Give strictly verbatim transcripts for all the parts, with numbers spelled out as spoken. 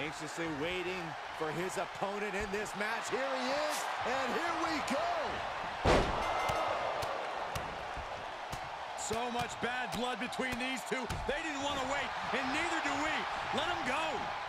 Anxiously waiting for his opponent in this match. Here he is, and here we go. So much bad blood between these two. They didn't want to wait, and neither do we. Let them go.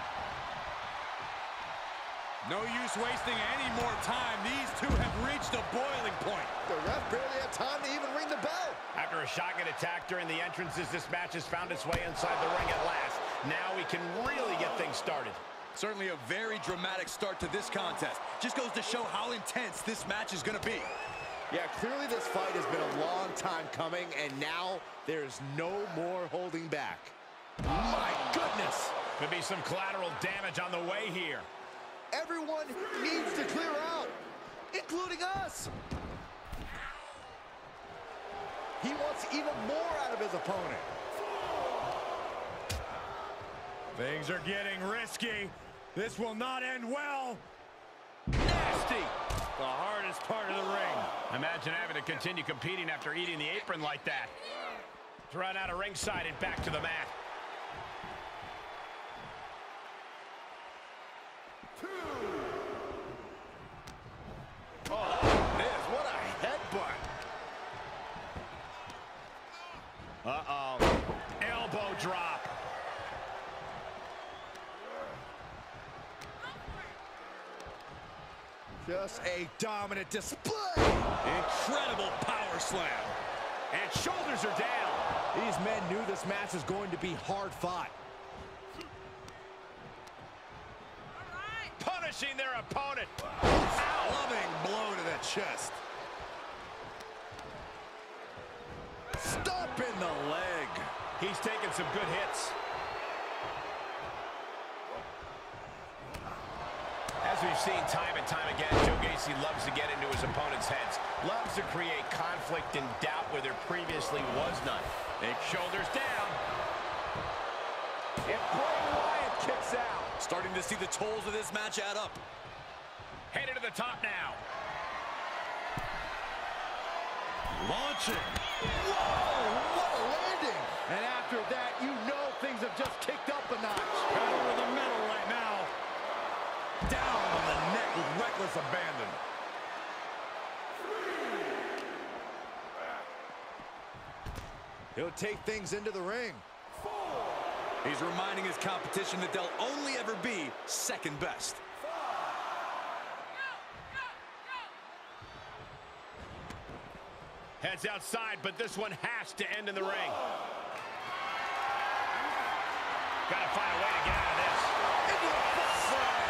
No use wasting any more time. These two have reached a boiling point. The ref barely had time to even ring the bell. After a shotgun attack during the entrances, this match has found its way inside the ring at last. Now we can really get things started. Certainly a very dramatic start to this contest. Just goes to show how intense this match is going to be. Yeah, clearly this fight has been a long time coming, and now there's no more holding back. My goodness! Could be some collateral damage on the way here. Everyone needs to clear out, including us. He wants even more out of his opponent. Things are getting risky. This will not end well. Nasty! The hardest part of the ring. Imagine having to continue competing after eating the apron like that. Thrown out of ringside and back to the mat. Two. Oh, Miz, what a headbutt. Uh-oh. Elbow drop. Just a dominant display. Incredible power slam. And shoulders are down. These men knew this match was going to be hard fought. Punishing their opponent. Loving blow to the chest. Stop in the leg. He's taking some good hits. As we've seen time and time again, Joe Gacy loves to get into his opponent's heads. Loves to create conflict and doubt where there previously was none. Big shoulders down. And Bray Wyatt kicks out. Starting to see the tolls of this match add up. Headed to the top now. Launching. Whoa, what a landing. And after that, you know things have just kicked up a notch. Pedal to the metal right now. Down on the neck with reckless abandon. He'll take things into the ring. He's reminding his competition that they'll only ever be second best. Heads outside, but this one has to end in the ring. Gotta find a way to get out of this. Into the foot slam.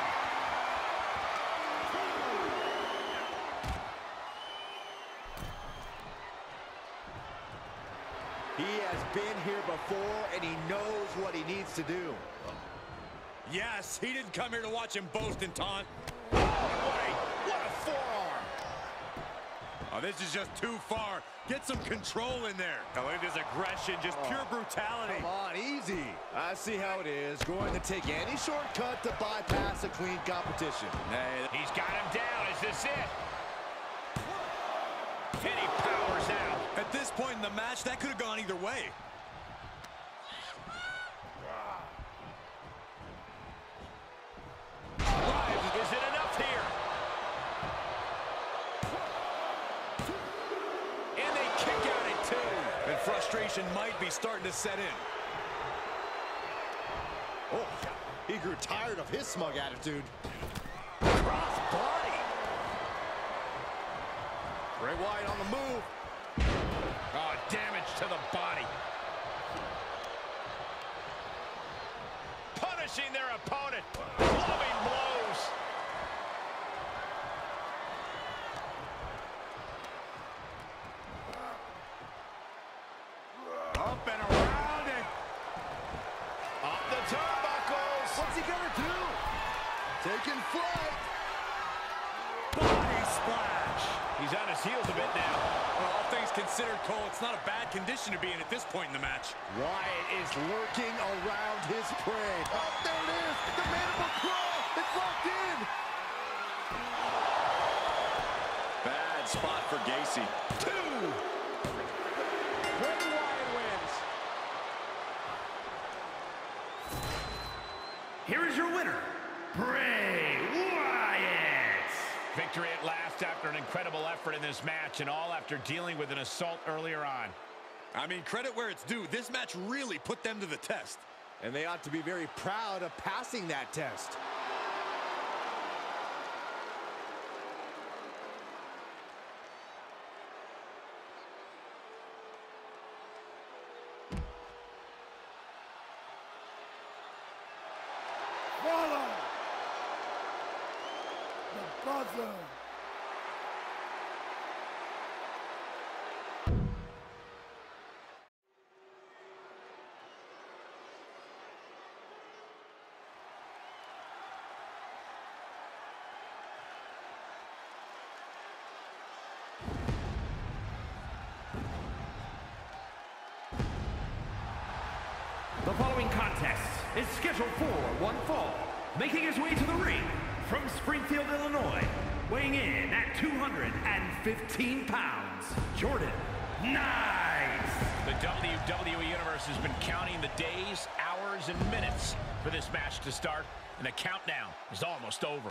He has been here before, and he knows what he needs to do. Yes, he didn't come here to watch him boast and taunt. Oh, boy, what a forearm. Oh, this is just too far. Get some control in there. Oh, look at his aggression, just oh, pure brutality. Come on, easy. I see how it is. Going to take any shortcut to bypass a clean competition. Hey, he's got him down. Is this it? And he powers out. At this point in the match, that could have gone either way. Drive. Is it enough here? And they kick out at two. And frustration might be starting to set in. Oh, he grew tired of his smug attitude. Cross body. Bray Wyatt on the move. Oh, damage to the body. Punishing their opponent. Clubbing blows. Up and around it. Up the turnbuckles. What's he gonna do? Taking flight. Body splash. He's on his heels a bit now. Well, all things considered, Cole, it's not a bad condition to be in at this point in the match. Wyatt is lurking around his prey. Oh, there it is. The mandible claw. It's locked in. Bad spot for Gacy. Two. Bray Wyatt wins. here is your winner, Bray Wyatt. Victory at last after an incredible effort in this match, and all after dealing with an assault earlier on. I mean, credit where it's due. This match really put them to the test. And they ought to be very proud of passing that test. Follow the buzzer. The following contest is scheduled for one fall. Making his way to the ring from Springfield, Illinois, weighing in at two hundred fifteen pounds, Jordan Knight. The W W E Universe has been counting the days, hours, and minutes for this match to start, and the countdown is almost over.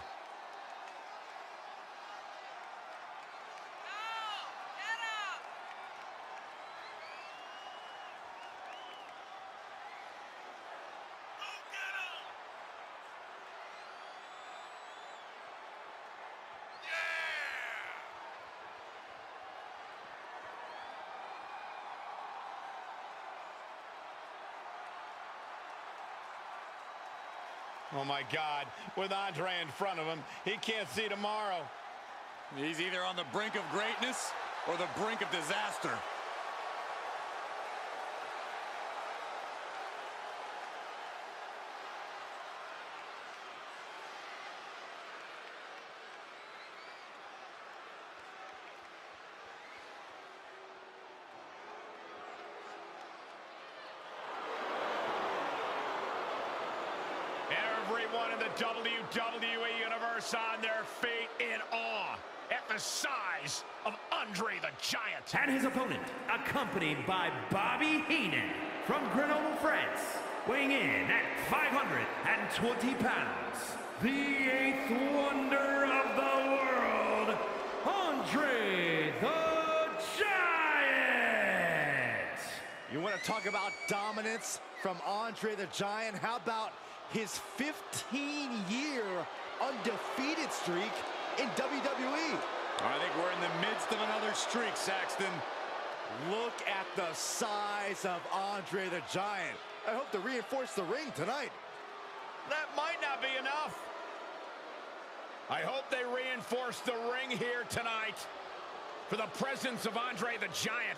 Oh, my God. With Andre in front of him, he can't see tomorrow. He's either on the brink of greatness or the brink of disaster. Everyone in the W W E Universe on their feet in awe at the size of Andre the Giant. And his opponent, accompanied by Bobby Heenan from Grenoble, France, weighing in at five hundred twenty pounds, the eighth wonder of the world, Andre the Giant. You want to talk about dominance from Andre the Giant? How about his fifteen year undefeated streak in W W E? I think we're in the midst of another streak, Saxton. Look at the size of Andre the Giant. I hope to reinforce the ring tonight. That might not be enough. I hope they reinforce the ring here tonight for the presence of Andre the Giant.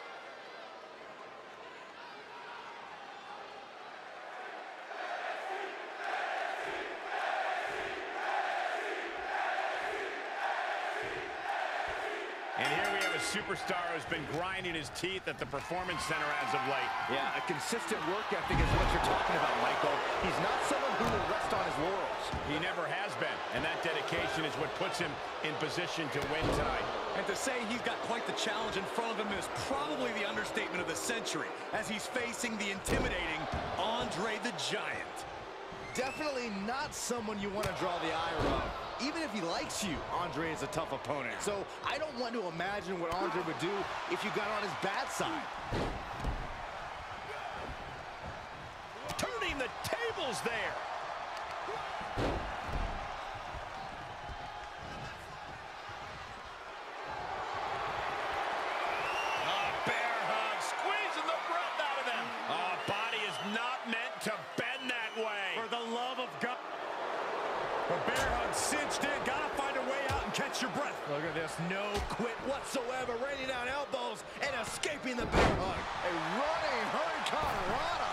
And here we have a superstar who's been grinding his teeth at the Performance Center as of late. Yeah, a consistent work ethic is what you're talking about, Michael. He's not someone who will rest on his laurels. He never has been, and that dedication is what puts him in position to win tonight. And to say he's got quite the challenge in front of him is probably the understatement of the century, as he's facing the intimidating Andre the Giant. Definitely not someone you want to draw the ire of. Even if he likes you, Andre is a tough opponent. So I don't want to imagine what Andre would do if you got on his bad side. Turning the tables there. Oh, bear hug, squeezing the breath out of them. Oh, body is not meant to bend that way. For the love of God. The bear hug cinched in. Gotta find a way out and catch your breath. Look at this, no quit whatsoever, raining down elbows and escaping the bear hug. A running hurricane rana.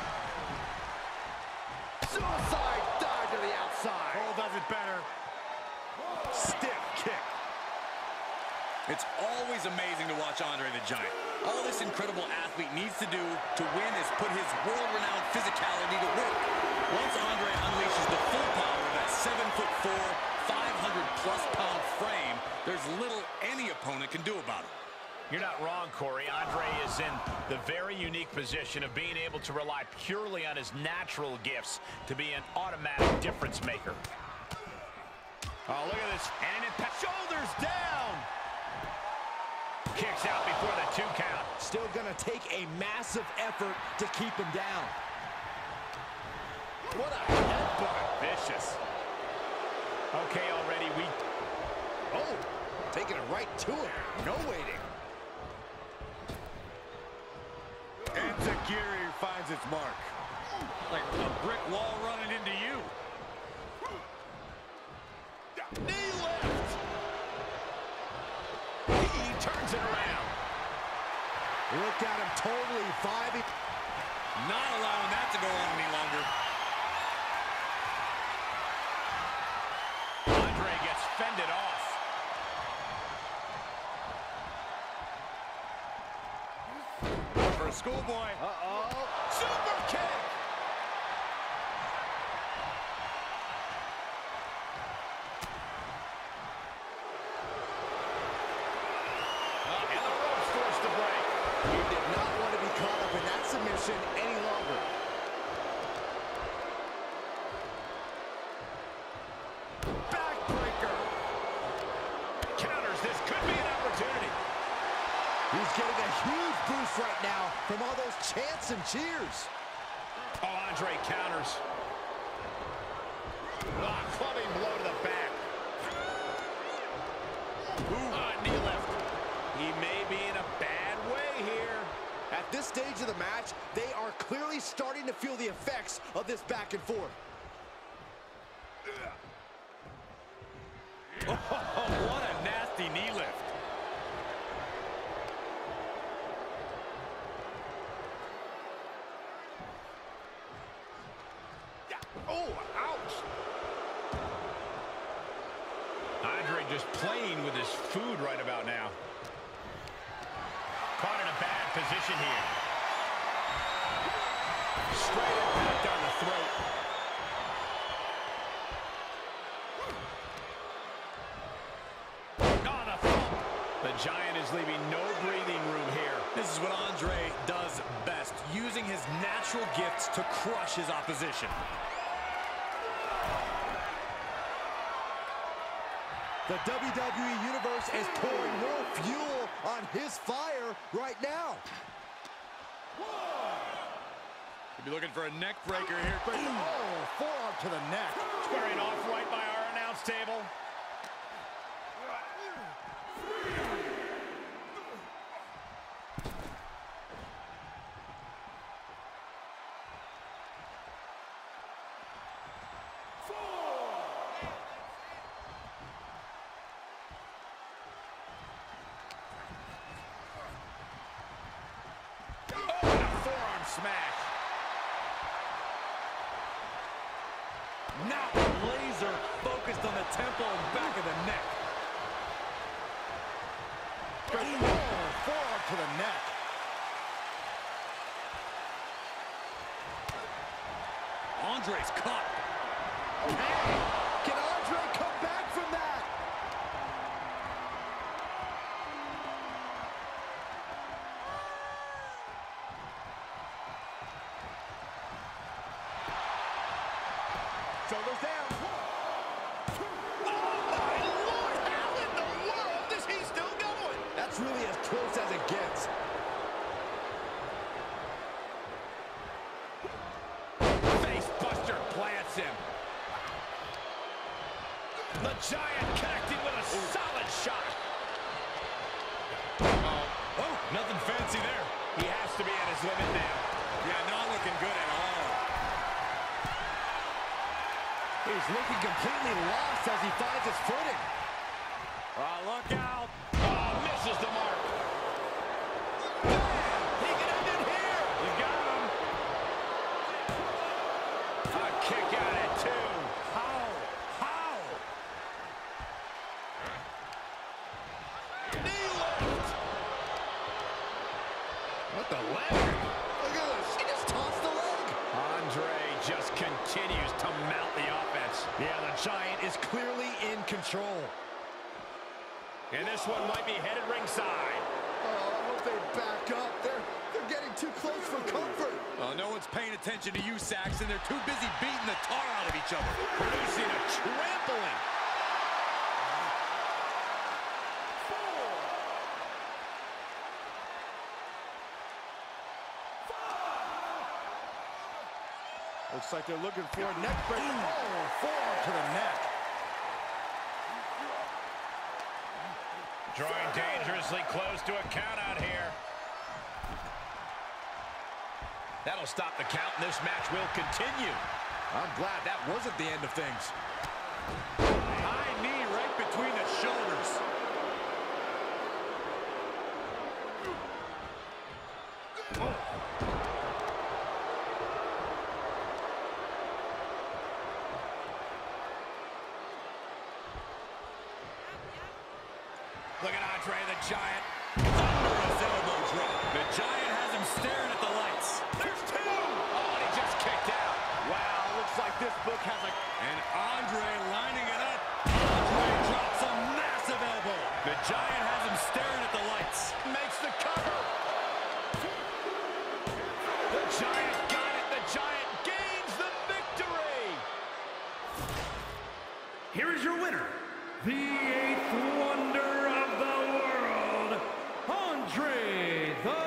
Suicide dive to the outside. Cole does it better. Stiff kick. It's always amazing to watch Andre the Giant. All this incredible athlete needs to do to win is put his world-renowned physicality to work. Once Andre unleashes the full power of that seven foot four, five hundred plus pound frame, there's little any opponent can do about it. You're not wrong, Corey. Andre is in The very unique position of being able to rely purely on his natural gifts to be an automatic difference maker. Oh, look at this. And an impact. Shoulders down. Kicks out before the two count. Still gonna take a massive effort to keep him down. What a headbutt. Vicious. Okay, already we... Oh, taking it right to him. No waiting. And Xavier finds its mark. Like a brick wall running into you. Knee lift. He turns it around. Look at him totally vibing. Not allowing that to go on any longer. Andre gets fended off. For a schoolboy. Uh-oh. Super kick. And the rope's forced to break. He did not want to be caught up in that submission any longer. Backbreaker. Counters. This could be an opportunity. He's getting a huge boost right now from all those chants and cheers. Oh, Andre counters. Ah, clubbing blow to the back. Ooh, ah, knee lift. He may be in a bad way here. At this stage of the match, they are clearly starting to feel the effects of this back and forth. Oh, what a nasty knee lift. Oh, ouch. Andre just playing with his food right about now. Caught in a bad position here. Straight impact on the throat. On a thump. The Giant is leaving no breathing room here. This is what Andre does best, using his natural gifts to crush his opposition. The W W E Universe is pouring more fuel on his fire right now. Could be looking for a neck breaker here. Oh, forearm to the neck. Squaring off right by our announce table. Smash. Now laser focused on the temple and back of the neck. Oh, forearm to the neck. Andre's caught. Hey, can Andre come back from that? Shoulders down. Oh, my Lord! How in the world is he still going? That's really as close as it gets. Face buster plants him. The Giant connecting with a solid shot. Uh-oh. Oh, nothing fancy there. He has to be at his limit now. Yeah, not looking good at all. He's looking completely lost as he finds his footing. Uh, look out. Oh, misses the mark. He can end it here. You got him. A kick out at two. How? How? Knee lift. What the leg? Look at this. He just tossed the leg. Andre just continues to mount the offense. Yeah, the Giant is clearly in control. And this one might be headed ringside. I hope they back up. They're, they're getting too close for comfort. Well, no one's paying attention to you, Saxton. They're too busy beating the tar out of each other, producing a trampling. Looks like they're looking for a neck break. Oh, forearm to the neck. Drawing dangerously close to a count out here. That'll stop the count, and this match will continue. I'm glad that wasn't the end of things. High knee right between the shoulders. Oh. Look at Andre the Giant. Thunderous elbow drop. The Giant has him staring at the lights. There's two. Oh, and he just kicked out. Wow, looks like this book has a... And Andre lining it up. Andre drops a massive elbow. The Giant has him staring at the lights. makes the cover. The Giant got it. The Giant gains the victory. Here is your winner, the eighth wonder of the world, Andre the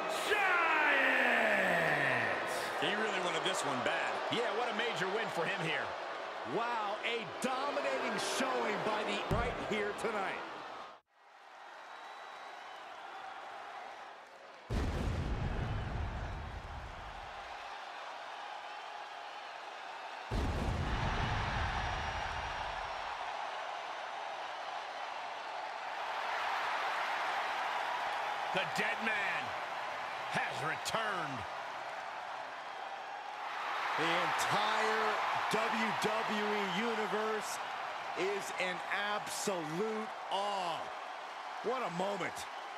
Giant! He really wanted this one bad. Yeah, what a major win for him here. Wow, a dominating showing by the right here tonight. The dead man has returned. The entire W W E Universe is in absolute awe. What a moment.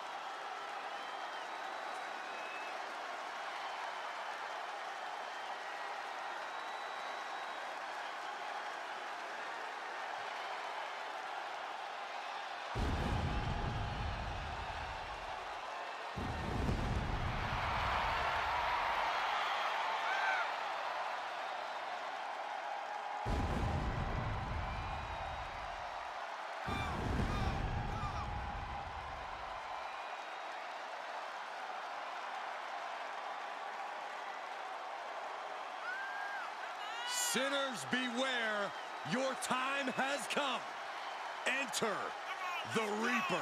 Sinners beware, your time has come. Enter the Reaper.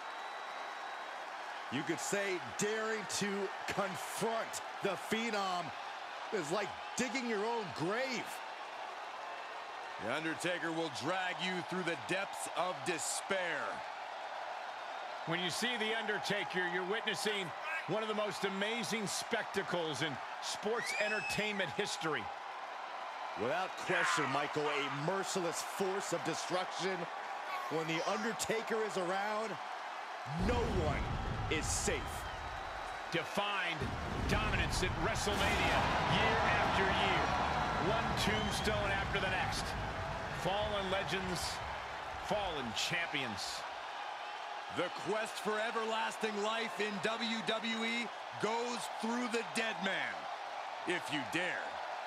You could say daring to confront the Phenom is like digging your own grave. The Undertaker will drag you through the depths of despair. When you see The Undertaker, you're witnessing one of the most amazing spectacles in sports entertainment history. Without question, Michael, a merciless force of destruction. When The Undertaker is around, no one is safe. Defined dominance at WrestleMania year after year. One tombstone after the next. Fallen legends, fallen champions. The quest for everlasting life in W W E goes through the dead man, if you dare.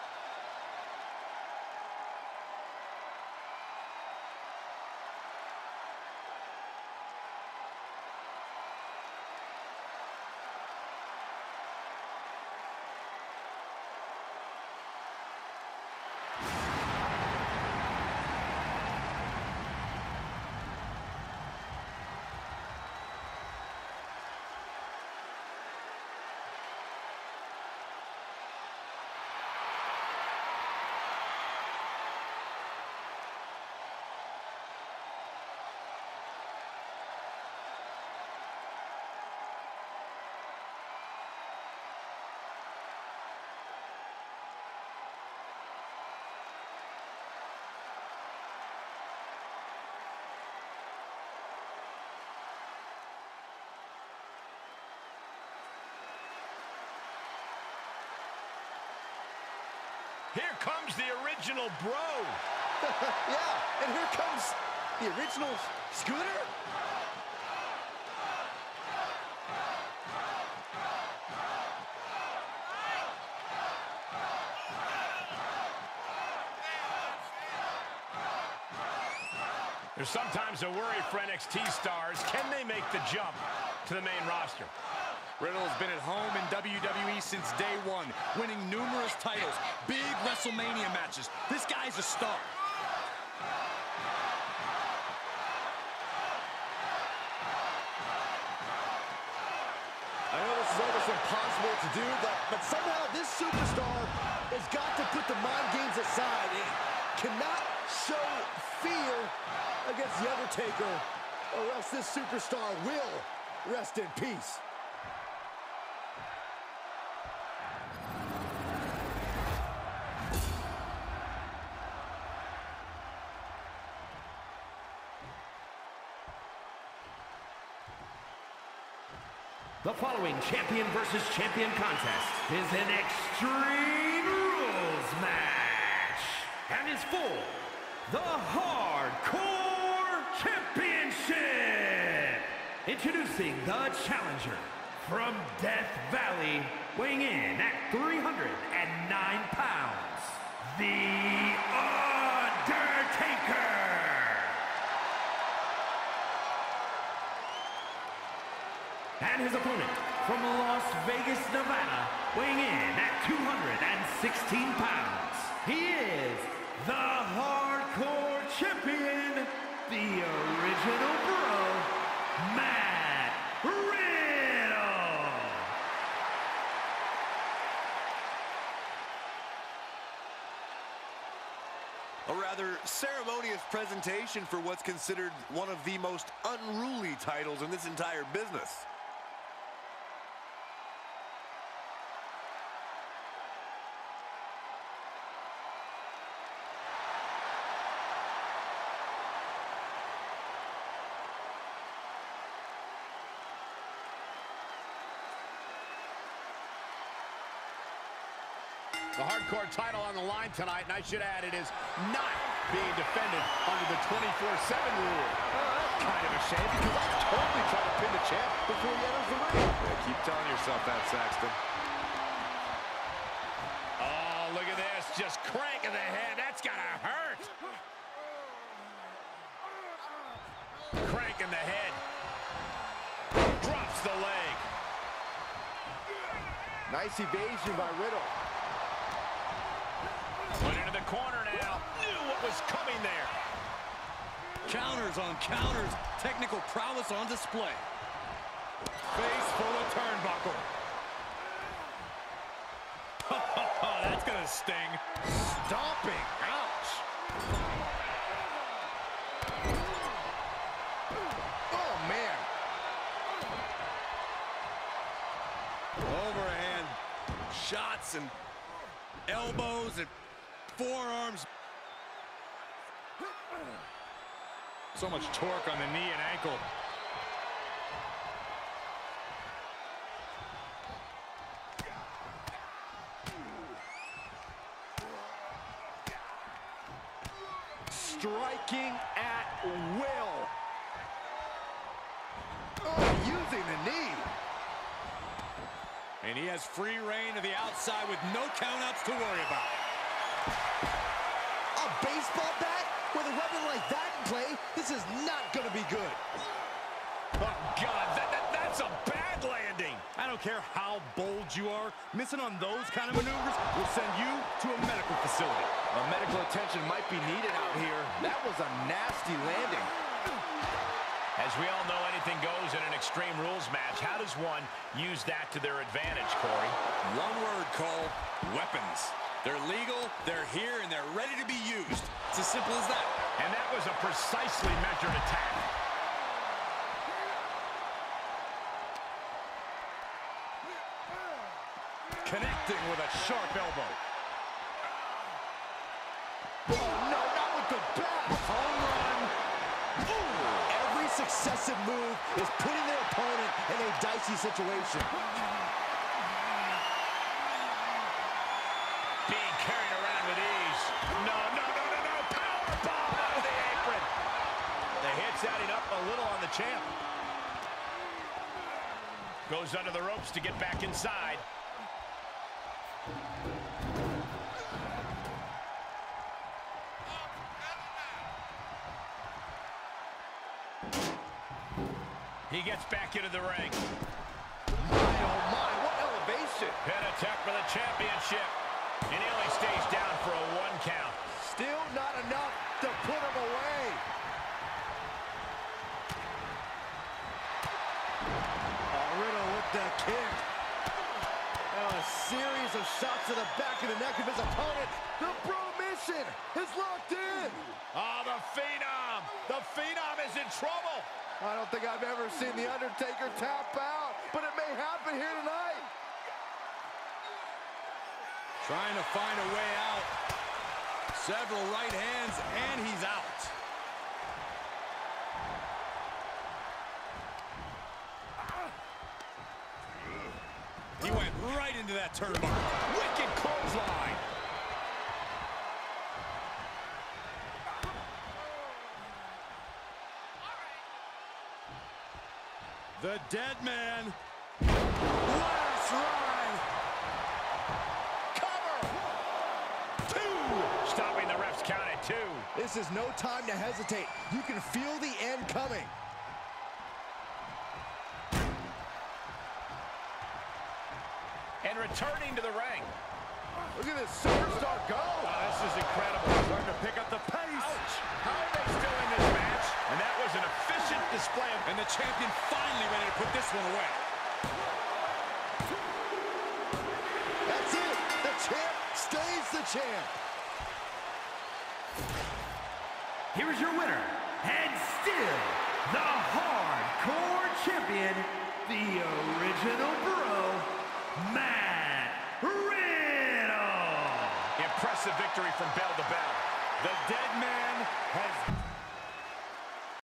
Here comes the original bro. Yeah, and here comes the original Scooter. There's sometimes a worry for N X T stars. Can they make the jump to the main roster? Riddle has been at home in W W E since day one, winning numerous titles, big WrestleMania matches. This guy's a star. I know this is almost impossible to do, but, but somehow this superstar has got to put the mind games aside. It cannot show fear against the Undertaker, or else this superstar will rest in peace. The following champion versus champion contest is an Extreme Rules match and is for the Hardcore Championship. Introducing the challenger from Death Valley, weighing in at three hundred nine pounds, the Undertaker. And his opponent from Las Vegas, Nevada, weighing in at two hundred sixteen pounds. He is the Hardcore Champion, the original bro, Matt Riddle. A rather ceremonious presentation for what's considered one of the most unruly titles in this entire business. The hardcore title on the line tonight, and I should add, it is not being defended under the twenty-four seven rule. Oh, that's kind of a shame, because I totally try to pin the champ before he enters the ring. Yeah, keep telling yourself that, Saxton. Oh, look at this, just cranking the head. That's gotta hurt. Cranking the head. Drops the leg. Nice evasion by Riddle. Put into the corner now. Knew what was coming there. Counters on counters. Technical prowess on display. Face full of turnbuckle. That's gonna sting. Stomping. Ouch. Oh, man. Overhand shots and elbows and forearms. So much torque on the knee and ankle. Striking at will. Oh, using the knee. And he has free reign to the outside with no countouts to worry about. A baseball bat with a weapon like that in play, this is not going to be good. Oh, God, that, that, that's a bad landing. I don't care how bold you are, missing on those kind of maneuvers will send you to a medical facility. Well, medical attention might be needed out here. That was a nasty landing. As we all know, anything goes in an Extreme Rules match. How does one use that to their advantage, Corey? One word, Cole: weapons. They're legal, they're here, and they're ready to be used. It's as simple as that. And that was a precisely measured attack. Connecting with a sharp elbow. Oh, no, not with the bat. Home run. Ooh. Every successive move is putting their opponent in a dicey situation. Being carried around with ease. No, no, no, no, no. Powerbomb out of the apron. The hit's adding up a little on the champ. Goes under the ropes to get back inside. He gets back into the ring. My, oh my, what elevation. Pin attempt for the championship. And he only stays down for a one count. Still not enough to put him away. Oh, Riddle with the kick. Oh, a series of shots to the back of the neck of his opponent. The Bro Mission is locked in. Oh, the Phenom. The Phenom is in trouble. I don't think I've ever seen the Undertaker tap out, but it may happen here tonight. Trying to find a way out. Several right hands, and he's out. He went right into that turnbuckle. Wicked clothesline. The dead man. Last ride. Cover. Two. Stopping the ref's count at two. This is no time to hesitate. You can feel the end coming. And returning to the ring. Look at this superstar go. Oh, this is incredible. Starting to pick up the pace. Ouch. How are they still in this match? And that was an efficient display. And the champion finally ready to put this one away. That's it. The champ stays the champ. Here is your winner, and still the Hardcore Champion, the original Bro, Matt Riddle. Impressive victory from bell to bell. The dead